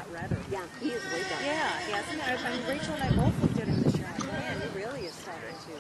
lot redder. Yeah, he is way darker. Yeah, he hasn't. I mean, Rachel and I both looked at him this year. Like, man, he really is starting to.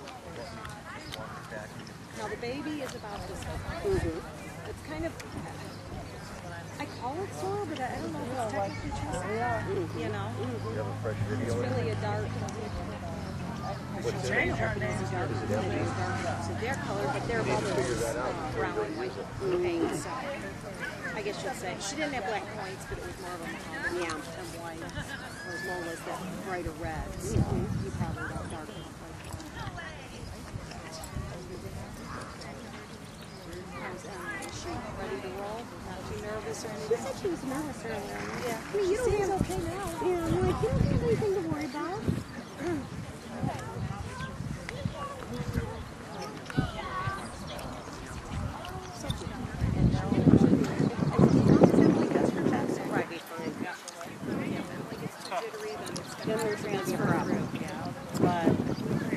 Now the baby is about this big. It's kind of. I call it sore, but I don't know if it's technically true. You know, it's really a dark. What's Trying to open is a dark, so their color, but they're almost brown and white paint. So I guess you'd say she didn't have black points, but it was more of a mahogany and white. Whereas Lola's that brighter red. So you probably got darker. Is she ready to roll? Not too nervous or anything? She said she was nervous earlier. Yeah. I mean, you don't Seems have, okay now. yeah, I'm like, you don't have anything to worry about. Then we'll transfer up. But